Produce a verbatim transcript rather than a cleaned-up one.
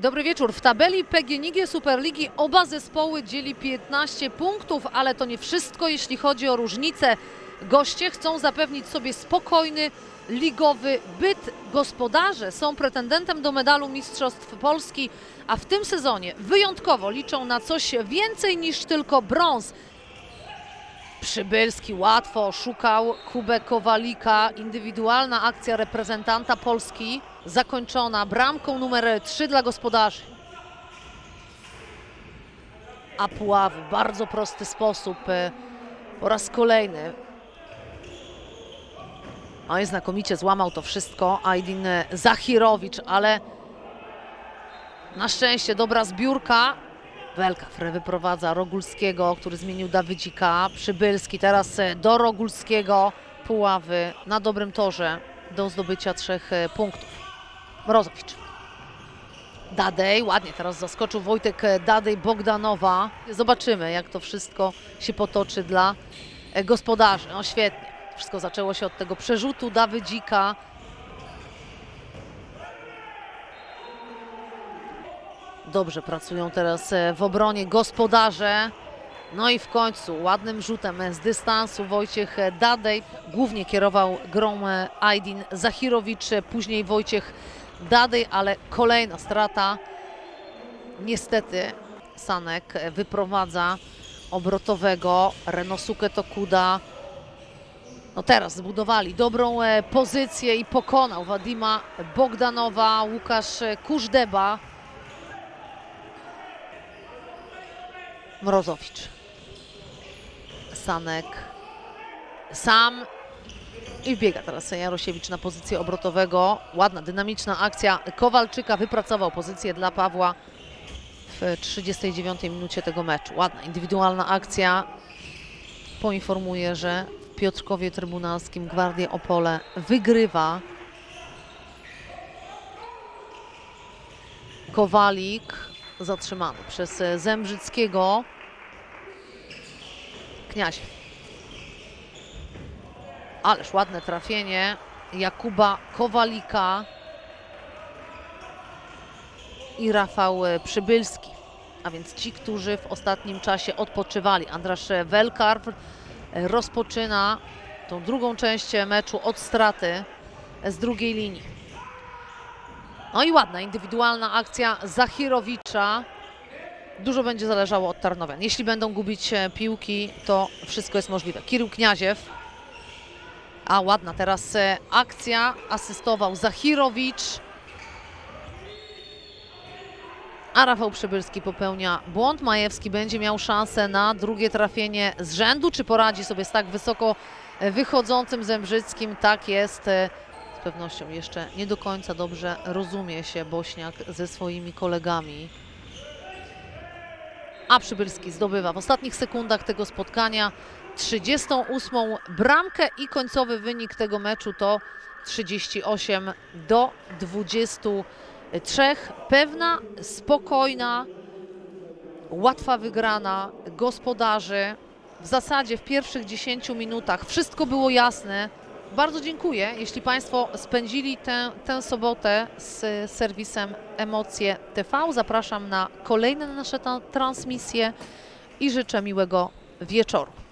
Dobry wieczór. W tabeli P G N I G Superligi oba zespoły dzieli piętnaście punktów, ale to nie wszystko, jeśli chodzi o różnice. Goście chcą zapewnić sobie spokojny, ligowy byt. Gospodarze są pretendentem do medalu Mistrzostw Polski, a w tym sezonie wyjątkowo liczą na coś więcej niż tylko brąz. Przybylski łatwo szukał Kubę Kowalika. Indywidualna akcja reprezentanta Polski zakończona bramką numer trzy dla gospodarzy. A Puławy w bardzo prosty sposób po raz kolejny. No i znakomicie złamał to wszystko Aydin Zachirowicz, ale na szczęście dobra zbiórka. Welkafr wyprowadza Rogulskiego, który zmienił Dawydzika. Przybylski teraz do Rogulskiego. Puławy na dobrym torze do zdobycia trzech punktów. Mrozowicz. Dadej, ładnie teraz zaskoczył Wojtek Dadej Bogdanowa. Zobaczymy, jak to wszystko się potoczy dla gospodarzy. No świetnie. Wszystko zaczęło się od tego przerzutu Dawydzika. Dobrze pracują teraz w obronie gospodarze. No i w końcu ładnym rzutem z dystansu Wojciech Dadej. Głównie kierował grą Aydin Zachirowicz, później Wojciech Dadej, ale kolejna strata. Niestety Sanek wyprowadza obrotowego. Renosuke Tokuda. No teraz zbudowali dobrą pozycję i pokonał Wadima Bogdanowa. Łukasz Kużdeba. Mrozowicz. Sanek sam i wbiega teraz Jarosiewicz na pozycję obrotowego. Ładna, dynamiczna akcja Kowalczyka. Wypracował pozycję dla Pawła w trzydziestej dziewiątej minucie tego meczu. Ładna, indywidualna akcja. Poinformuję, że w Piotrkowie Trybunalskim Gwardia Opole wygrywa. Kowalik zatrzymany przez Zembrzyckiego. Kniaziew. Ależ ładne trafienie Jakuba Kowalika i Rafał Przybylski. A więc ci, którzy w ostatnim czasie odpoczywali. Andrasz Welkafr rozpoczyna tą drugą część meczu od straty z drugiej linii. No i ładna indywidualna akcja Zachirowicza. Dużo będzie zależało od Tarnowian. Jeśli będą gubić piłki, to wszystko jest możliwe. Kirył Kniaziew. A ładna teraz akcja. Asystował Zachirowicz. A Rafał Przybylski popełnia błąd. Majewski będzie miał szansę na drugie trafienie z rzędu. Czy poradzi sobie z tak wysoko wychodzącym Zembrzyckim? Tak jest. Z pewnością jeszcze nie do końca dobrze rozumie się Bośniak ze swoimi kolegami. A Przybylski zdobywa w ostatnich sekundach tego spotkania trzydziestą ósmą bramkę i końcowy wynik tego meczu to trzydzieści osiem do dwudziestu trzech. Pewna, spokojna, łatwa wygrana gospodarzy. W zasadzie w pierwszych dziesięciu minutach wszystko było jasne. Bardzo dziękuję, jeśli Państwo spędzili tę, tę sobotę z serwisem Emocje T V. Zapraszam na kolejne nasze transmisje i życzę miłego wieczoru.